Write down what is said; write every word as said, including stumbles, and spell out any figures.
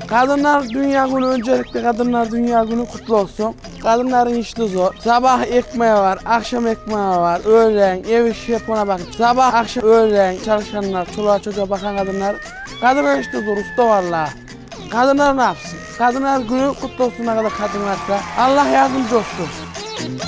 Kadınlar Dünya Günü, öncelikle Kadınlar Dünya Günü kutlu olsun. Kadınların işi zor. Sabah ekmeği var, akşam ekmeği var, öğlen ev işi yapana bak. Sabah, akşam, öğlen çalışanlar, çoluğa çocuğa bakan kadınlar. Kadınlar işte zor, usta vallahi. Kadınlar ne yapsın? Kadınlar Günü kutlu olsun ne kadar kadın varsa. Allah yardımcı olsun.